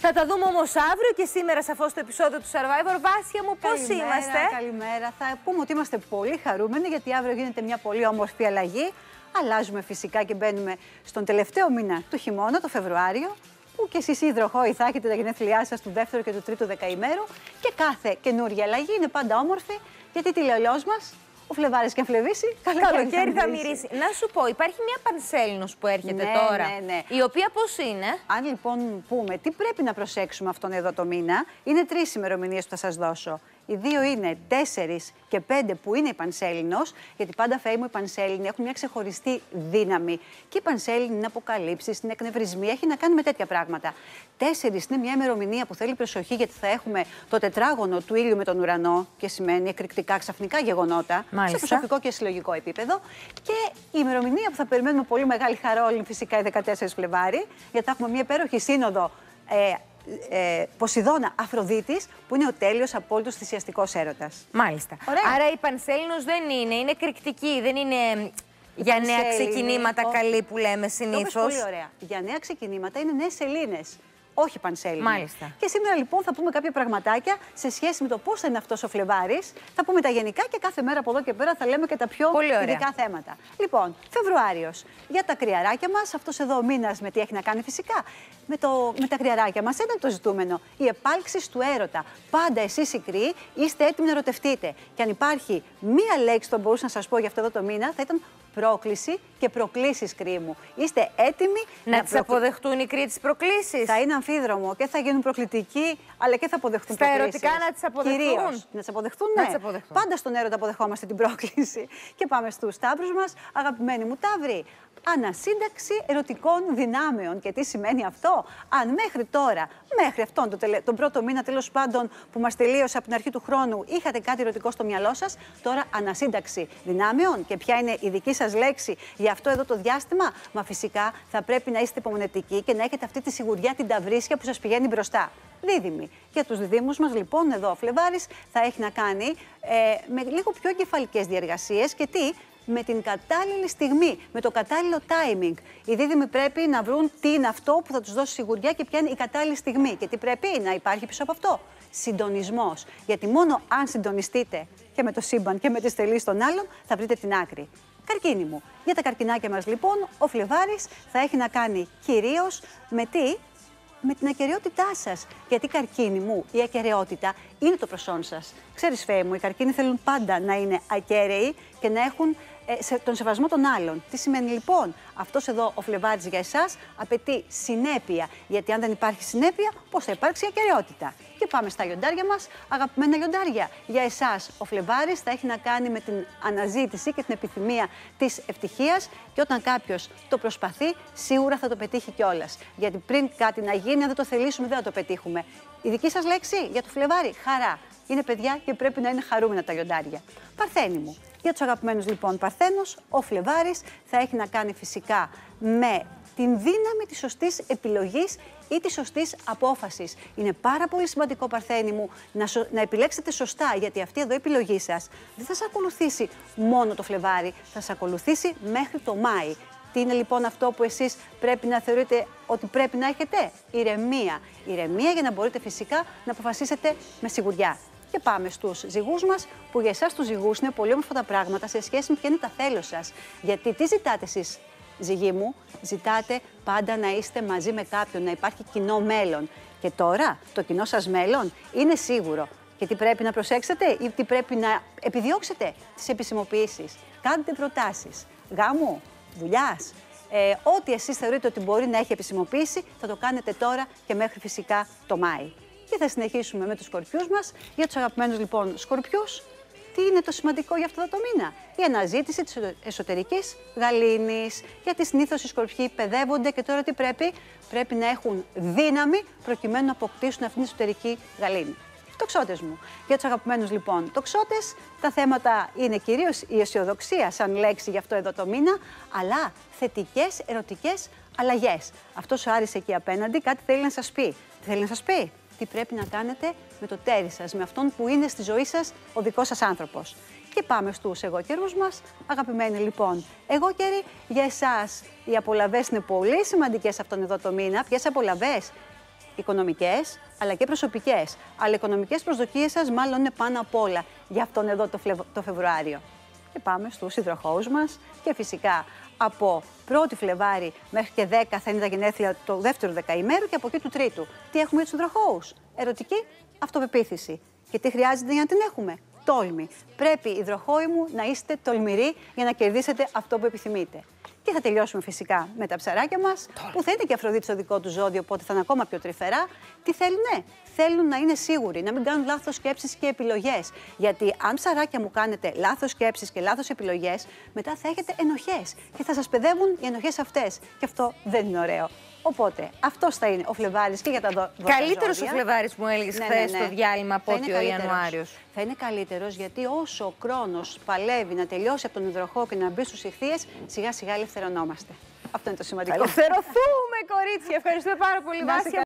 Θα τα δούμε όμως αύριο και σήμερα σαφώς στο επεισόδιο του Survivor. Βάσια μου, πώς είμαστε? Καλημέρα. Θα πούμε ότι είμαστε πολύ χαρούμενοι γιατί αύριο γίνεται μια πολύ όμορφη αλλαγή. Αλλάζουμε φυσικά και μπαίνουμε στον τελευταίο μήνα του χειμώνα, το Φεβρουάριο, που και εσείς υδροχόοι θα έχετε τα γενέθλιά σας του δεύτερου και του τρίτου δεκαημέρου. Και κάθε καινούργια αλλαγή είναι πάντα όμορφη, γιατί τη λαιλός μας, ο Φλεβάρης και αν φλεβήσει, καλοκαίρι θα μυρίσει. Να σου πω, υπάρχει μια πανσέλινος που έρχεται τώρα, η οποία πώς είναι? Αν λοιπόν πούμε τι πρέπει να προσέξουμε αυτόν εδώ το μήνα, είναι 3 ημερομηνίες που θα σας δώσω. Οι δύο είναι 4 και 5 που είναι η πανσέλινος, γιατί πάντα Φέη μου οι πανσέλινοι έχουν μια ξεχωριστή δύναμη. Και η πανσέλινη είναι αποκαλύψεις, είναι εκνευρισμοί, έχει να κάνει με τέτοια πράγματα. 4 είναι μια ημερομηνία που θέλει προσοχή, γιατί θα έχουμε το τετράγωνο του ήλιου με τον ουρανό και σημαίνει εκρηκτικά ξαφνικά γεγονότα, σε προσωπικό και συλλογικό επίπεδο. Και η ημερομηνία που θα περιμένουμε πολύ μεγάλη χαρά όλοι φυσικά η 14 Φλεβάρη, γιατί θα έχουμε μια υπέροχη σύνοδο. Ποσειδώνα Αφροδίτης, που είναι ο τέλειος απόλυτος θυσιαστικός έρωτας. Μάλιστα. Ωραία. Άρα η πανσέλινος δεν είναι εκρηκτική, δεν είναι για νέα ξεκινήματα καλή που λέμε συνήθως. Πολύ ωραία. Για νέα ξεκινήματα είναι νέες σελήνες. Όχι πανσέλινη. Μάλιστα. Και σήμερα λοιπόν θα πούμε κάποια πραγματάκια σε σχέση με το πώς θα είναι αυτός ο Φλεβάρης. Θα πούμε τα γενικά και κάθε μέρα από εδώ και πέρα θα λέμε και τα πιο ειδικά θέματα. Λοιπόν, Φεβρουάριος. Για τα κρυαράκια μας, αυτός εδώ ο μήνας με τι έχει να κάνει φυσικά. Με τα κρυαράκια μας, ένα το ζητούμενο. Η επάλξη του έρωτα. Πάντα εσείς οι κρύοι είστε έτοιμοι να ερωτευτείτε. Και αν υπάρχει μία λέξη που μπορούσα να σας πω για αυτό εδώ το μήνα, θα ήταν πρόκληση και προκλήσεις, κρύοι μου. Είστε έτοιμοι να τις αποδεχτούν οι κρύοι τις προκλήσεις? Θα είναι αμφίδρομο και θα γίνουν προκλητικοί, αλλά και θα αποδεχτούν προκλήσεις. Στα ερωτικά να τις αποδεχτούν. Κυρίως. Να τις αποδεχτούν, ναι. Πάντα στον έρωτα αποδεχόμαστε την πρόκληση. Και πάμε στους Ταύρους μας. Αγαπημένοι μου Ταύροι, ανασύνταξη ερωτικών δυνάμεων. Και τι σημαίνει αυτό? Αν μέχρι τώρα, μέχρι αυτόν τον πρώτο μήνα τέλος πάντων που μας τελείωσε από την αρχή του χρόνου, είχατε κάτι ερωτικό στο μυαλό σας, τώρα ανασύνταξη δυνάμεων. Και ποια είναι η δική σας λέξη για αυτό εδώ το διάστημα? Μα φυσικά θα πρέπει να είστε υπομονετικοί και να έχετε αυτή τη σιγουριά, την ταυρίσια που σας πηγαίνει μπροστά. Δίδυμοι. Για τους διδύμους μας, λοιπόν, εδώ ο Φλεβάρης θα έχει να κάνει με λίγο πιο εγκεφαλικές διεργασίες. Και τι? Με την κατάλληλη στιγμή, με το κατάλληλο timing. Οι δίδυμοι πρέπει να βρουν τι είναι αυτό που θα τους δώσει σιγουριά και ποια είναι η κατάλληλη στιγμή. Και τι πρέπει να υπάρχει πίσω από αυτό? Συντονισμός. Γιατί μόνο αν συντονιστείτε και με το σύμπαν και με τις τελείς των άλλων, θα βρείτε την άκρη. Καρκίνοι μου. Για τα καρκινάκια μας, λοιπόν, ο Φλεβάρης θα έχει να κάνει κυρίως με τι? Με την ακεραιότητά σας. Γιατί, καρκίνοι μου, η ακεραιότητα είναι το προσόν σας. Ξέρεις, Φέη μου, οι καρκίνοι θέλουν πάντα να είναι ακέραιοι και να έχουν τον σεβασμό των άλλων. Τι σημαίνει λοιπόν? Αυτός εδώ ο Φλεβάρης για εσάς απαιτεί συνέπεια. Γιατί αν δεν υπάρχει συνέπεια, πώς θα υπάρξει ακεραιότητα? Και πάμε στα λιοντάρια μας. Αγαπημένα λιοντάρια, για εσάς ο Φλεβάρης θα έχει να κάνει με την αναζήτηση και την επιθυμία της ευτυχίας. Και όταν κάποιος το προσπαθεί, σίγουρα θα το πετύχει κιόλας. Γιατί πριν κάτι να γίνει, αν δεν το θελήσουμε, δεν θα το πετύχουμε. Η δική σας λέξη για το Φλεβάρη? Χαρά. Είναι παιδιά και πρέπει να είναι χαρούμενα τα λιοντάρια. Παρθένοι μου. Για τους αγαπημένους λοιπόν Παρθένους, ο Φλεβάρης θα έχει να κάνει φυσικά με την δύναμη της σωστής επιλογής ή της σωστής απόφασης. Είναι πάρα πολύ σημαντικό, Παρθένοι μου, να επιλέξετε σωστά, γιατί αυτή εδώ η επιλογή σας δεν θα σας ακολουθήσει μόνο το Φλεβάρι, θα σας ακολουθήσει μέχρι το Μάη. Τι είναι λοιπόν αυτό που εσείς πρέπει να θεωρείτε ότι πρέπει να έχετε? Ηρεμία. Ηρεμία για να μπορείτε φυσικά να αποφασίσετε με σιγουριά. Και πάμε στους ζυγούς μας, που για εσάς τους ζυγούς είναι πολύ όμορφα τα πράγματα σε σχέση με ποια είναι τα θέλω σας. Γιατί τι ζητάτε εσείς, ζυγοί μου? Ζητάτε πάντα να είστε μαζί με κάποιον, να υπάρχει κοινό μέλλον. Και τώρα το κοινό σας μέλλον είναι σίγουρο. Και τι πρέπει να προσέξετε ή τι πρέπει να επιδιώξετε? Τις επισημοποιήσεις. Κάντε προτάσεις γάμου, δουλειάς. Ό,τι εσείς θεωρείτε ότι μπορεί να έχει επισημοποίηση, θα το κάνετε τώρα και μέχρι φυσικά το Μάη. Και θα συνεχίσουμε με τους σκορπιούς μας. Για τους αγαπημένους λοιπόν σκορπιούς, τι είναι το σημαντικό για αυτό το μήνα? Η αναζήτηση της εσωτερικής γαλήνης. Γιατί συνήθως οι σκορπιοί παιδεύονται και τώρα τι πρέπει? Πρέπει να έχουν δύναμη προκειμένου να αποκτήσουν αυτήν την εσωτερική γαλήνη. Τοξότες μου. Για τους αγαπημένους λοιπόν τοξότες, τα θέματα είναι κυρίως η αισιοδοξία σαν λέξη για αυτό εδώ το μήνα, αλλά θετικές ερωτικές αλλαγές. Αυτός ο Άρης εκεί απέναντι κάτι θέλει να σας πει. Τι θέλει να σας πει? Τι πρέπει να κάνετε με το τέρι σας, με αυτόν που είναι στη ζωή σας ο δικός σας άνθρωπος. Και πάμε στους εγώκερους μας. Αγαπημένοι λοιπόν εγώκεροι, για εσάς οι απολαβές είναι πολύ σημαντικές αυτόν εδώ το μήνα. Ποιες απολαβές? Οικονομικές, αλλά και προσωπικές. Αλλά οι οικονομικές προσδοκίες σας μάλλον είναι πάνω απ' όλα για αυτόν εδώ το Φεβρουάριο. Και πάμε στους υδροχόους μας και φυσικά από 1η Φλεβάρη μέχρι και 10 θα είναι τα γενέθλια του δεύτερου δεκαημέρου και από εκεί του τρίτου. Τι έχουμε για τους υδροχόους? Ερωτική αυτοπεποίθηση. Και τι χρειάζεται για να την έχουμε? Τόλμη. Πρέπει, υδροχόοι μου, να είστε τολμηροί για να κερδίσετε αυτό που επιθυμείτε. Και θα τελειώσουμε φυσικά με τα ψαράκια μας, που θα είναι και Αφροδίτη στο δικό του ζώδιο, οπότε θα είναι ακόμα πιο τρυφερά. Τι θέλουνε? Θέλουν να είναι σίγουροι, να μην κάνουν λάθος σκέψεις και επιλογές. Γιατί αν ψαράκια μου κάνετε λάθος σκέψεις και λάθος επιλογές, μετά θα έχετε ενοχές και θα σας παιδεύουν οι ενοχές αυτές. Και αυτό δεν είναι ωραίο. Οπότε, αυτός θα είναι ο Φλεβάρης και για τα 12 Καλύτερος ο Φλεβάρης που μου έλεγες χθες στο διάλειμμα από ότι ο Ιανουάριος. Θα είναι καλύτερος γιατί όσο ο Κρόνος παλεύει να τελειώσει από τον υδροχόο και να μπει στους Ιχθύες, σιγά σιγά ελευθερωνόμαστε. Αυτό είναι το σημαντικό. Ελευθερωθούμε, κορίτσια. Ευχαριστούμε πάρα πολύ, Βάσια.